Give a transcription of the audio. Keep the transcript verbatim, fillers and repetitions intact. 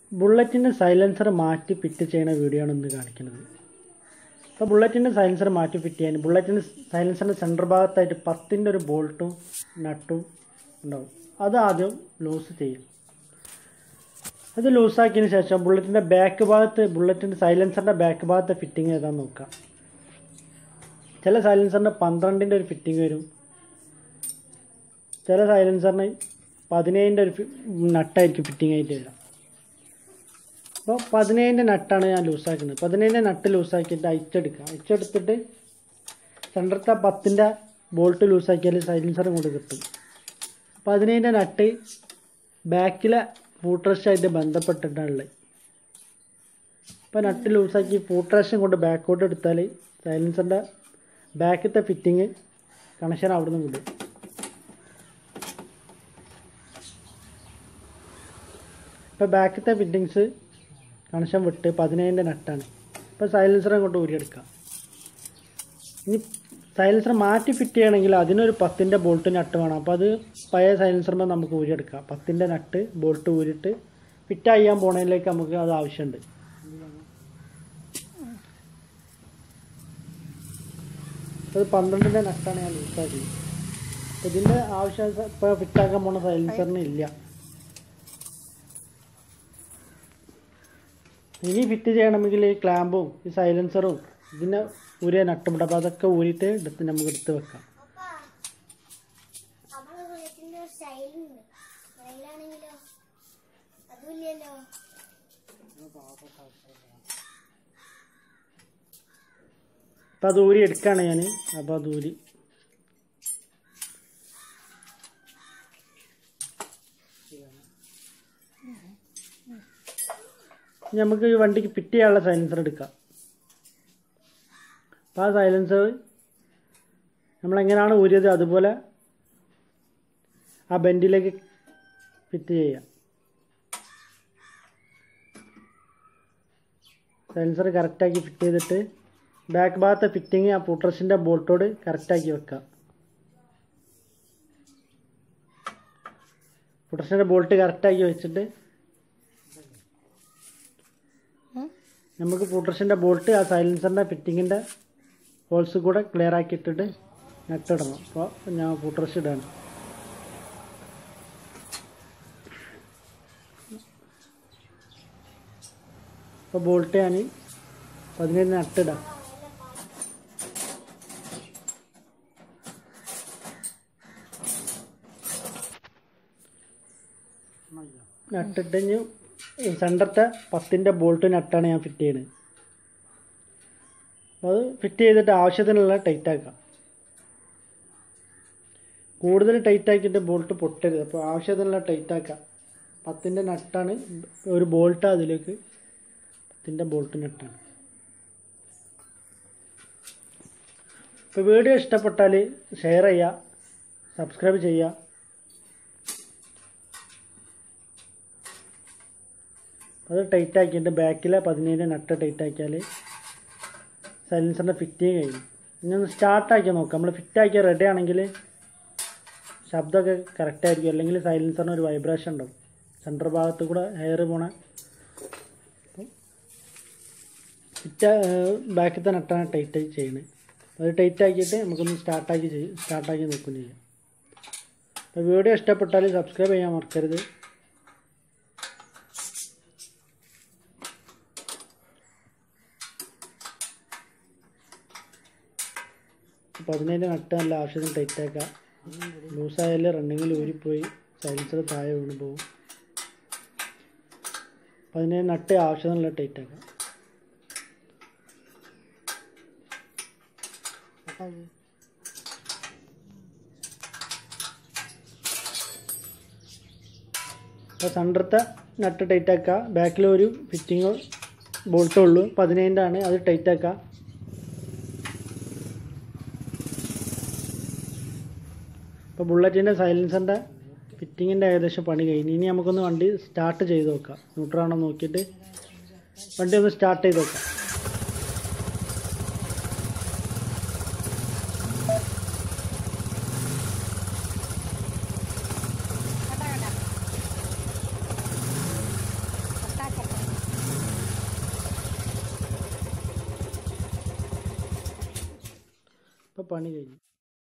ബുള്ളറ്റിൻ്റെ silencer മാറ്റി fit ചെയ്യുന്ന video ആണ് ഇന്ന് കാണിക്കുന്നത്. അപ്പോൾ ബുള്ളറ്റിൻ്റെ സൈലൻസർ മാറ്റി ഫിറ്റ് ചെയ്യാൻ ബുള്ളറ്റിൻ്റെ സൈലൻസറിൻ്റെ സെൻറ്റർ ഭാഗത്തായിട്ട് പത്തിൻ്റെ ഒരു ബോൾട്ടും നട്ടും ഉണ്ടാവും. അത് ആദ്യം ലൂസ് ചെയ്യും. അത് ലൂസാക്കിയതിന് ശേഷം ബുള്ളറ്റിൻ്റെ ബാക്ക് ഭാഗത്ത് ബുള്ളറ്റിൻ്റെ സൈലൻസറിൻ്റെ ബാക്ക് ഭാഗത്തെ ഫിറ്റിങ് ഏതാണെന്ന് നോക്കാം. ചില സൈലൻസറിന് പന്ത്രണ്ടിൻ്റെ ഒരു ഫിറ്റിങ് വരും, ചില സൈലൻസറിന് പതിനേഴിൻ്റെ ഒരു നട്ടായിരിക്കും ഫിറ്റിംഗ് ആയിട്ട് വരാം. അപ്പോൾ പതിനേഴിൻ്റെ നട്ടാണ് ഞാൻ ലൂസാക്കുന്നത്. പതിനേഴിൻ്റെ നട്ട് ലൂസാക്കിയിട്ട് അയച്ചെടുക്കുക. അയച്ചെടുത്തിട്ട് സെൻറ്ററത്തെ പത്തിൻ്റെ ബോൾട്ട് ലൂസാക്കിയാൽ സൈലൻസർ കൊണ്ട് കിട്ടും. പതിനേഴിൻ്റെ നട്ട് ബാക്കിലെ ഫൂട്രഷായിട്ട് ബന്ധപ്പെട്ടിട്ടാണുള്ളത്. അപ്പോൾ നട്ട് ലൂസാക്കി ഫൂട്രഷൻ കൊണ്ട് ബാക്കോട്ട് എടുത്താൽ സൈലൻസറിൻ്റെ ബാക്കത്തെ ഫിറ്റിങ് കണക്ഷൻ അവിടെ നിന്ന് കിട്ടും. ഇപ്പോൾ ബാക്കത്തെ ഫിറ്റിങ്സ് കണക്ഷൻ വിട്ട് പതിനേഴിൻ്റെ നട്ടാണ്. ഇപ്പോൾ സൈലൻസറെ കൊണ്ട് ഊരിയെടുക്കാം. ഇനി സൈലൻസർ മാറ്റി ഫിറ്റ് ചെയ്യണമെങ്കിൽ അതിനൊരു പത്തിൻ്റെ ബോൾട്ട് നട്ട് വേണം. അപ്പോൾ അത് പഴയ സൈലൻസറിന് നമുക്ക് ഊരിയെടുക്കാം. പത്തിൻ്റെ നട്ട് ബോൾട്ട് ഊരിയിട്ട് ഫിറ്റ് ചെയ്യാൻ പോണതിലേക്ക് നമുക്ക് അത് ആവശ്യമുണ്ട്. അത് പന്ത്രണ്ടിൻ്റെ നട്ടാണ് ഞാൻ ലൂസാക്കി. ഇതിൻ്റെ ആവശ്യം ഇപ്പോൾ ഫിറ്റാക്കാൻ പോണ സൈലൻസറിന് ഇല്ല. ഇനി ഫിറ്റ് ചെയ്യണമെങ്കിൽ ഈ ക്ലാമ്പും ഈ സൈലൻസറും ഇതിൻ്റെ ഊരിയ നട്ടുമുണ്ട്. അപ്പോൾ അതൊക്കെ ഊരിയിട്ട് എടുത്ത് നമുക്ക് എടുത്ത് വെക്കാം. അപ്പം അത് ഊരി എടുക്കുകയാണ് ഞാൻ. അപ്പോൾ അത് ഊരി നമുക്ക് ഈ വണ്ടിക്ക് ഫിറ്റ് ചെയ്യാനുള്ള സൈലൻസർ എടുക്കാം. അപ്പോൾ ആ സൈലൻസർ നമ്മളെങ്ങനെയാണ് ഊരിയത് അതുപോലെ ആ ബെൻഡിലേക്ക് ഫിറ്റ് ചെയ്യാം. സൈലൻസർ കറക്റ്റാക്കി ഫിറ്റ് ചെയ്തിട്ട് ബാക്ക് ഭാഗത്തെ ഫിറ്റിങ് ആ ഫൂട്രസിൻ്റെ ബോൾട്ടോട് കറക്റ്റാക്കി വെക്കാം. ഫൂട്രസിൻ്റെ ബോൾട്ട് കറക്റ്റാക്കി വെച്ചിട്ട് നമുക്ക് ഫൂട്രസിൻ്റെ ബോൾട്ട് ആ സൈലൻസറിൻ്റെ ഫിറ്റിങ്ങിൻ്റെ ഹോൾസ് കൂടെ ക്ലിയർ ആക്കി ഇട്ടിട്ട് നട്ടിടണം. അപ്പോൾ ഞാൻ ഫൂട്രസ് ഇടാണ്. അപ്പോൾ ബോൾട്ട് ഞാൻ പതിനേഴ് നട്ടിടാം. നട്ടിട്ട് കഴിഞ്ഞ് സെൻറ്ററത്തെ പത്തിൻ്റെ ബോൾട്ട് നട്ടാണ് ഞാൻ ഫിറ്റ് ചെയ്യുന്നത്. അത് ഫിറ്റ് ചെയ്തിട്ട് ആവശ്യത്തിനുള്ള ടൈറ്റ് ആക്കാം. കൂടുതൽ ടൈറ്റ് ആക്കിയിട്ട് ബോൾട്ട് പൊട്ടരുത്. അപ്പോൾ ആവശ്യത്തിനുള്ള ടൈറ്റ് ആക്കാം. പത്തിൻ്റെ നട്ടാണ് ഒരു ബോൾട്ട്, അതിലേക്ക് പത്തിൻ്റെ ബോൾട്ട് നട്ടാണ്. ഇപ്പോൾ വീഡിയോ ഇഷ്ടപ്പെട്ടാൽ ഷെയർ ചെയ്യുക, സബ്സ്ക്രൈബ് ചെയ്യുക. അത് ടൈറ്റ് ആക്കിയിട്ട് ബാക്കിലെ പതിനേഴ് നട്ട് ടൈറ്റ് ആക്കിയാൽ സൈലൻസറിൻ്റെ ഫിറ്റിങ് കഴിയും. ഇനി ഒന്ന് സ്റ്റാർട്ടാക്കി നോക്കാം. നമ്മൾ ഫിറ്റാക്കിയാൽ റെഡി ആണെങ്കിൽ ശബ്ദമൊക്കെ കറക്റ്റായിരിക്കും. അല്ലെങ്കിൽ സൈലൻസറിന് ഒരു വൈബ്രേഷൻ ഉണ്ടാവും. സെൻറ്റർ ഭാഗത്ത് കൂടെ എയർ പോണ ഫിറ്റ് ബാക്കിലത്തെ നട്ടാണ് ടൈറ്റ് ചെയ്യുന്നത്. അത് ടൈറ്റ് ആക്കിയിട്ട് നമുക്കൊന്ന് സ്റ്റാർട്ടാക്കി ചെയ്യും സ്റ്റാർട്ടാക്കി നോക്കുകയും ചെയ്യാം. അപ്പോൾ വീഡിയോ ഇഷ്ടപ്പെട്ടാൽ സബ്സ്ക്രൈബ് ചെയ്യാൻ മറക്കരുത്. പതിനേഴ് നട്ട് നല്ല ആവശ്യത്തിന് ടൈറ്റ് ആക്കാം. ലൂസായാൽ റണ്ണിങ്ങിൽ ഊരിപ്പോയി സൈലൻസർ താഴെ വീണ് പോകും. പതിനേഴ് നട്ട് ആവശ്യത്തിനുള്ള ടൈറ്റ് ആക്കാം. അപ്പോൾ സെൻറ്ററത്തെ നട്ട് ടൈറ്റ് ആക്കുക. ബാക്കിൽ ഒരു ഫിറ്റിങ് ബോൾട്ടേ ഉള്ളൂ, പതിനേഴിൻ്റെ ആണ്. അത് ടൈറ്റ് ആക്കുക. ഇപ്പോൾ ബുള്ളറ്റിൻ്റെ സൈലൻസറിൻ്റെ ഫിറ്റിങ്ങിൻ്റെ ഏകദേശം പണി കഴിഞ്ഞു. ഇനി നമുക്കൊന്ന് വണ്ടി സ്റ്റാർട്ട് ചെയ്ത് നോക്കാം. ന്യൂട്രാണോ നോക്കിയിട്ട് വണ്ടി ഒന്ന് സ്റ്റാർട്ട് ചെയ്ത് നോക്കാം. Thank you. ഇപ്പോൾ പണി കഴിഞ്ഞു.